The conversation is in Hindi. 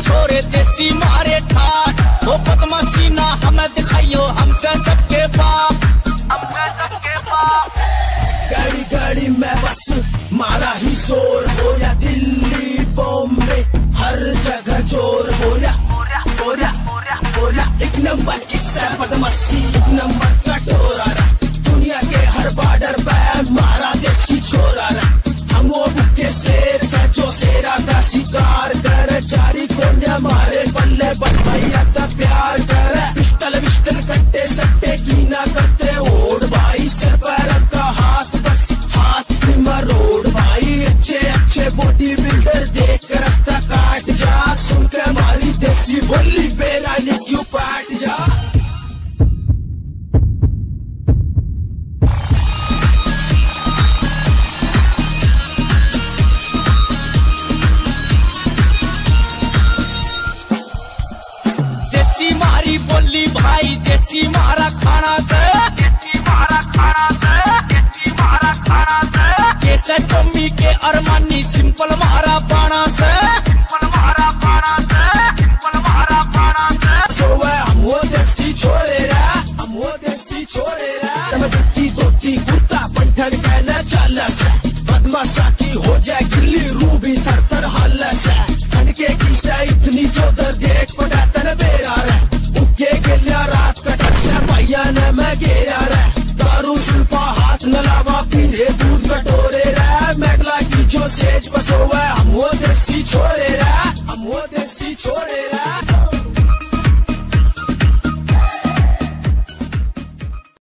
छोरे देसी मारे ठाट, वो बदमाशी ना हमें दिखाइयो, हमसे सबके बाप, हमसे सबके बाप। गाड़ी गाड़ी में बस मारा ही शोर, हो या दिल्ली बॉम्बे हर जगह जोर, हो या एक नंबर किस्सा बदमाशी, एक नंबर का टोरा रहा, दुनिया के हर बॉर्डर पे मारा देसी छोरा रहा। हम वो बुके शेर सचो शेरा का शिकार कर, जारी कोन्या मारे बल्ले बस भैया का प्यार कर, पिस्टल विस्टल कट्टे सट्टे की ना करते ओढ़ भाई, सर पर का हाथ बस हाथ की मरोड़ भाई, अच्छे अच्छे बॉडी बिल्डर देख रास्ता काट जा, सुन के हमारी देसी बोली बेरा ने क्यों पाट जा। देसी मारी बोली भाई, देसी मारा खाना से, देसी मारा खाना से, देसी मारा खाना से, कैसे टोमी के अरमानी सिंपल मारा बाणा से, सिंपल मारा बाणा से, सिंपल मारा बाणा से। सो हम वो देसी छोरे रा, हम वो देसी छोरे रा, तब धोती धोती कुर्ता पंठन कहना चल से, बदमाशा की हो जाए गिल्ली रूबी थर थर हल से, ठंडके की से इतनी चौधर देख पड़ा तन बेरा रे, उके गिलिया रात कटक से भैया ने मैं गेरा रे, दारू सुल्पा हाथ न लावा पीरे दूध कटोरे रे, मेघला की जो सेज बसो है